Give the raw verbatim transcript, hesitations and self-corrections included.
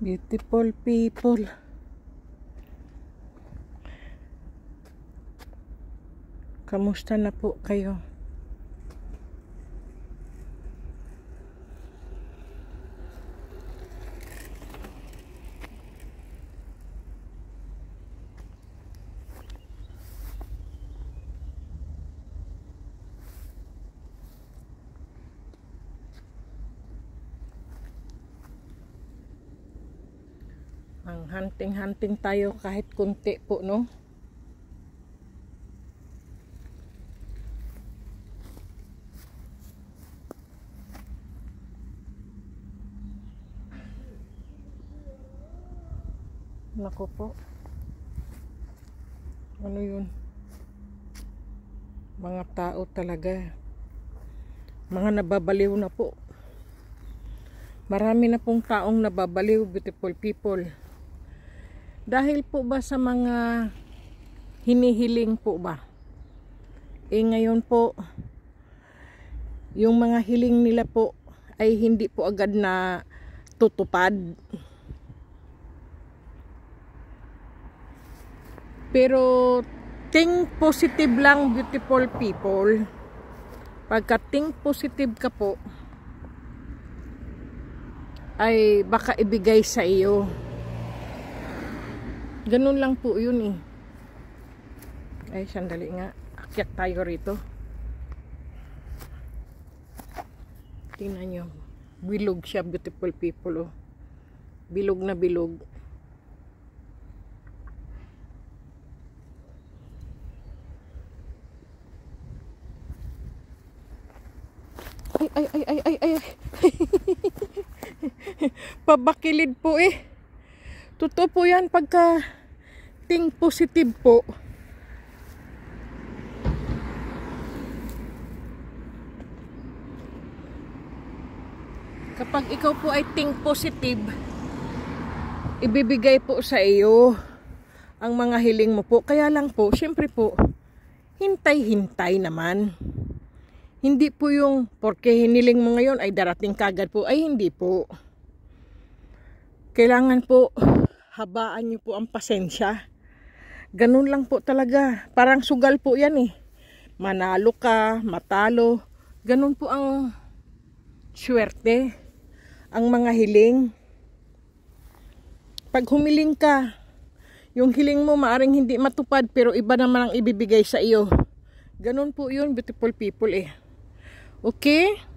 Beautiful people. Kamusta na po kayo? Ang hunting-hunting tayo kahit kunti po, no? Nako po. Ano yun? Mga tao talaga. Mga nababaliw na po. Marami na pong taong nababaliw, beautiful people. Dahil po ba sa mga hinihiling po ba? Eh ngayon po, yung mga hiling nila po ay hindi po agad na tutupad. Pero think positive lang, beautiful people. Pagka think positive ka po, ay baka ibigay sa iyo. Ganun lang po yun eh. Ay, sandali nga. Akyat tayo rito. Tingnan nyo. Bilog siya, beautiful people. Oh. Bilog na bilog. Ay, ay, ay, ay, ay, ay. Pabakilid po eh. Totoo po yan pagka think positive po. Kapag ikaw po ay think positive, ibibigay po sa iyo ang mga hiling mo po. Kaya lang po, syempre po, hintay-hintay naman. Hindi po yung porque hiniling mo ngayon ay darating kagad po. Ay hindi po. Kailangan po habaan niyo po ang pasensya. Ganun lang po talaga. Parang sugal po yan eh. Manalo ka, matalo. Ganun po ang swerte. Ang mga hiling. Pag humiling ka, yung hiling mo maaring hindi matupad pero iba naman ang ibibigay sa iyo. Ganun po yun, beautiful people eh. Okay?